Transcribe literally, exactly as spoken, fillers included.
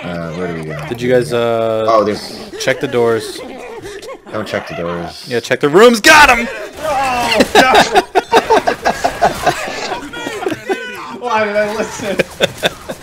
Uh, where do we go? Did you guys uh? Oh, there's. Check the doors. Don't check the doors. Yeah, check the rooms. Got him. Oh, no. Why did I listen?